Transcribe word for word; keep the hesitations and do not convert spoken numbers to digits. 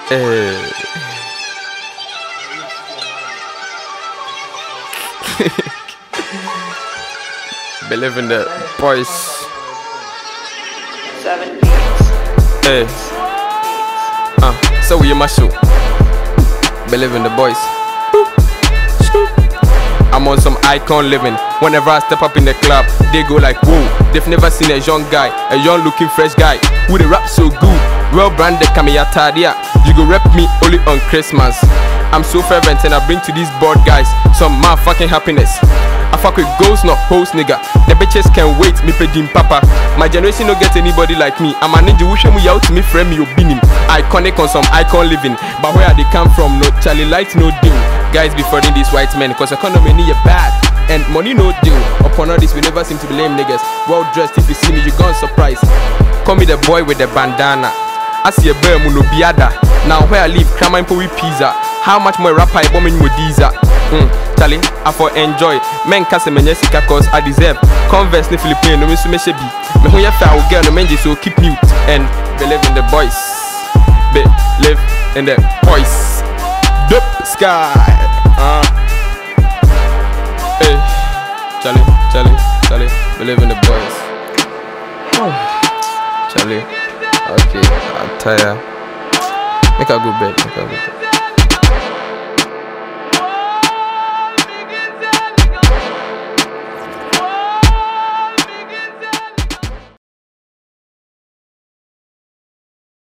Hey. Believe in the boys. Seven beats. Hey. Uh, so we my show. Believe in the boys. I'm on some icon living. Whenever I step up in the club, they go like, whoa. They've never seen a young guy, a young looking fresh guy who the rap so good. Well branded Kamiyatadia. You go rep me only on Christmas. I'm so fervent and I bring to these bored guys some motherfucking happiness. I fuck with ghosts, not hoes, nigga. The bitches can't wait, me pedim papa. My generation don't get anybody like me. I'm a ninja, wish me out to me, friend me, obinim. Iconic on some icon living. But where they come from, no Charlie light, no deal. Guys before these white men, cause economy need a bad. And money no deal. Upon all this, we never seem to be lame niggas. Well dressed, if you see me, you gone surprise. Call me the boy with the bandana. I see a bear muno biada. Now where I live, cram and with pizza. How much more rapper I bombing with these? Hmm, Charlie, I for enjoy. Men cast a menyesika cause I deserve. Converse ni Filipino, no miss me shebi. Me who ya foul girl no menji so keep mute. And believe in the boys. Believe in the boys. Dope sky. Uh. Hey, Charlie, Charlie, Charlie, believe in the boys. Oh. Charlie, okay, I'm tired. Make a good bed, make a good bed.